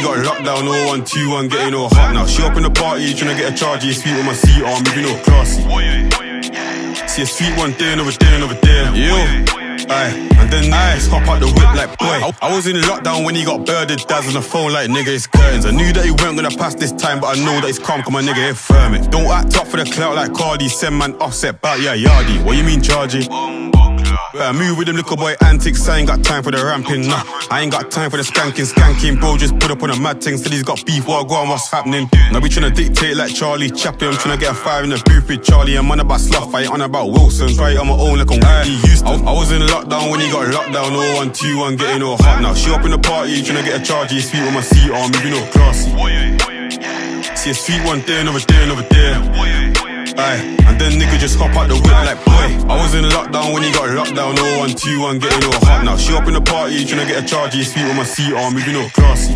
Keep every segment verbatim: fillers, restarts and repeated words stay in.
got locked down, oh one, two, one, getting all hot now. She up in the party, tryna get a charge, yeah, sweet on my seat, I'm moving all classy. See a sweet one day, another day, another day. Yo, aye, and then niggas hop out the whip like boy. I, I was in lockdown when he got birded, Daz on the phone like nigga, it's curtains. I knew that he weren't gonna pass this time, but I know that he's calm, cause my nigga here firm it. Don't act up for the clout like Cardi, send man offset back, yeah, yardy. What you mean, chargy? Better move with them little boy antics, I ain't got time for the ramping, nah. I ain't got time for the skanking, skanking. Bro just put up on a mad thing, said he's got beef, what go on, what's happening? Now we tryna dictate like Charlie Chaplin, I'm tryna get a fire in the booth with Charlie. I'm on about Slough, I ain't on about Wilson, try it on my own like I'm Whitney Houston. I, I was in lockdown when he got locked down, oh one, two, one, getting all hot now. She up in the party, tryna get a charge, yeah, sweet on my seat, I'm moving all classy. See a sweet one day, another day, another day. Aye, and then nigga just hop out the whip like boy. I was in lockdown when he got locked down, oh one, two, one, getting all hot now. She up in the party, tryna get a charge, yeah, sweet on my seat, I'm moving all classy.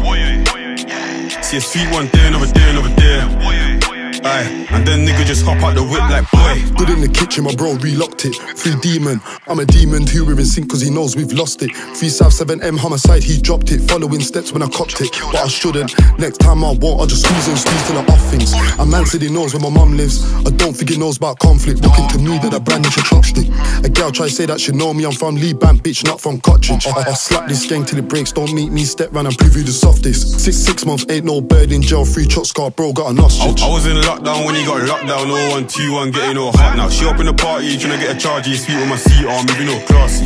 See a sweet one day, another day, another day. Aye, and then nigga just hop out the whip like boy. Good in the kitchen, my bro relocked it. Free demon, I'm a demon too, we're in sync cause he knows we've lost it. Three South seven M homicide, he dropped it. Following steps when I copped it, but I shouldn't. Next time I won't, I'll just squeeze and squeeze till I off things. A man said he knows where my mum lives, I don't think he knows about conflict. Looking to me that I brand new chopstick. A gal try to say that she know me, I'm from Lee Bank, bitch, not from Cottridge. I, I slap this gang till it breaks, don't meet me, step round and prove you the softest. Six, six months, ain't no bird in jail, free chop scar, bro, got an ostrich. I, I was in lockdown when he got locked down, oh one, two, one, getting all hot now. She up in the party, tryna get a charge, yeah, sweet on my seat, I'm moving all classy.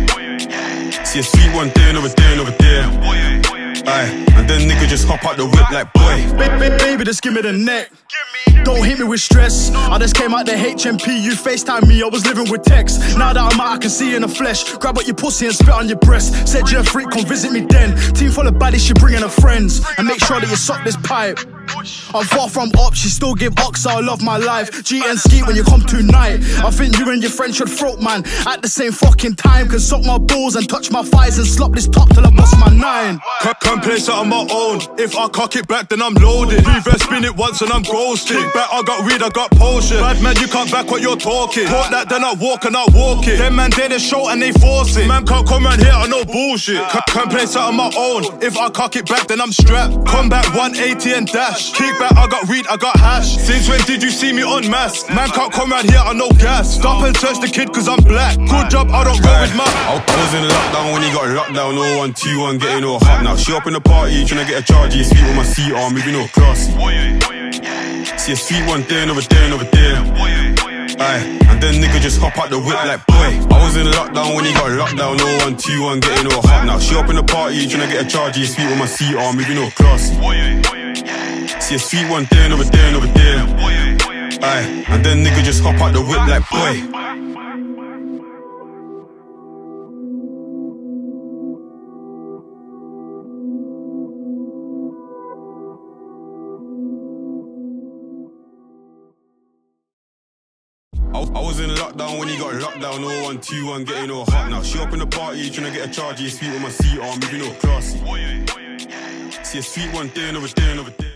See a sweet one day, another day, another day. Aye, and then nigga just hop out the whip like boy. Baby, baby, just give me the neck. Don't hit me with stress. I just came out the H M P, you FaceTime me, I was living with text. Now that I'm out, I can see you in the flesh. Grab out your pussy and spit on your breast. Said you're a freak, come visit me then. Team full of baddies, she bringing her friends. And make sure that you suck this pipe. I'm far from up, she still give ox, I love my life. G and skeet when you come tonight. I think you and your friend should throat man at the same fucking time. Can suck my balls and touch my thighs and slop this top till I bust my nine. Can't, can't play something on my own. If I cock it back then I'm loaded. Reverse spin it once and I'm ghosted. Kick back, I got weed, I got potion. Bad man, you can't back what you're talking. Talk that then I walk and I walk it. Them man did a show and they force it. Man can't come round here on no bullshit. Can't, can't play something on my own. If I cock it back then I'm strapped. Come back one eighty and dash. Kick back, I got weed, I got hash. Since when did you see me on mass? Man can't come round here on no gas. Stop and search the kid cause I'm black. Good job, I don't roll with my. I was in lockdown when he got locked down, oh one, two, one, getting all hot now. She up in the party, tryna get a charge, yeah, sweet on my seat, I'm moving all classy. See a sweet one day, another day, another day. Aye, and then nigga just hop out the whip like boy. I was in lockdown when he got locked down, oh one, two, one, getting all hot now. She up in the party, tryna get a charge, yeah, sweet on my seat, I'm moving all classy. See a sweet one day, another day, another day. Aye, and then nigga just hop out the whip like boy. I was in lockdown when he got locked down, oh one, two, one, getting all hot now. She up in the party, tryna get a charge, yeah, sweet on my seat, I'm moving all classy. See a sweet one day, another day, another day.